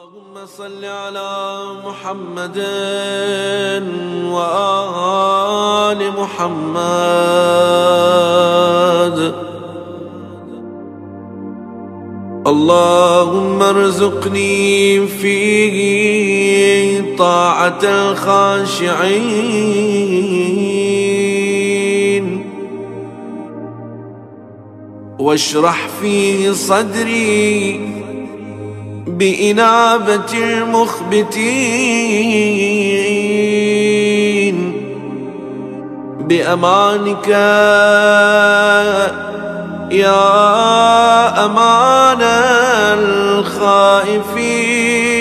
اللهم صل على محمد وآل محمد. اللهم ارزقني فيه طاعة الخاشعين، واشرح فيه صدري بإنابة المخبتين، بأمانك يا أمان الخائفين.